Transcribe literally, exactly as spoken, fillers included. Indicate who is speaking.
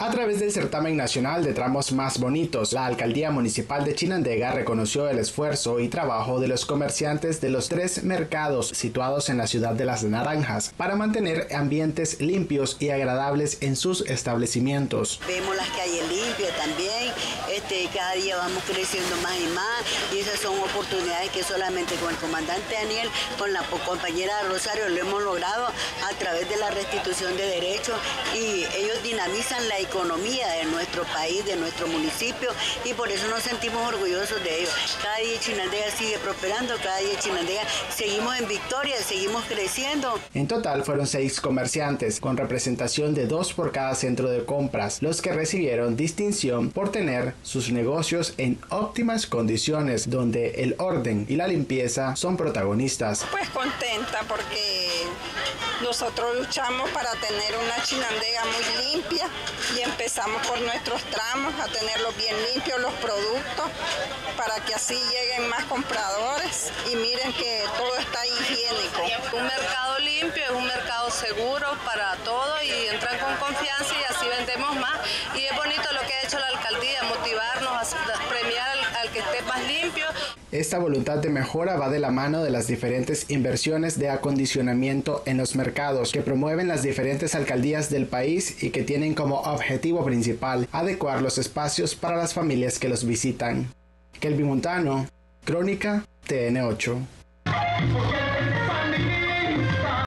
Speaker 1: A través del certamen nacional de tramos más bonitos, la Alcaldía Municipal de Chinandega reconoció el esfuerzo y trabajo de los comerciantes de los tres mercados situados en la ciudad de Las Naranjas para mantener ambientes limpios y agradables en sus establecimientos.
Speaker 2: Vemos las calles limpias también, este, cada día vamos creciendo más y más y esas son oportunidades que solamente con el comandante Daniel, con la compañera Rosario lo hemos logrado a través de la restitución de derechos y ellos dinamizan la economía de nuestro país, de nuestro municipio y por eso nos sentimos orgullosos de ellos. Cada día Chinandega sigue prosperando, cada día Chinandega seguimos en victoria, seguimos creciendo.
Speaker 1: En total fueron seis comerciantes, con representación de dos por cada centro de compras, los que recibieron distinción por tener sus negocios en óptimas condiciones, donde el orden y la limpieza son protagonistas.
Speaker 3: Pues contenta porque nosotros luchamos para tener una Chinandega muy limpia y empezamos por nuestros tramos a tenerlos bien limpios los productos para que así lleguen más compradores y miren que todo está higiénico.
Speaker 4: Un mercado limpio es un mercado seguro para todo y entran con confianza y así vendemos más y es bonito lo que ha hecho la alcaldía, motivarnos a premiar al, al que esté más limpio.
Speaker 1: Esta voluntad de mejora va de la mano de las diferentes inversiones de acondicionamiento en los mercados que promueven las diferentes alcaldías del país y que tienen como objetivo principal adecuar los espacios para las familias que los visitan. Kelvin Montano, Crónica T N ocho.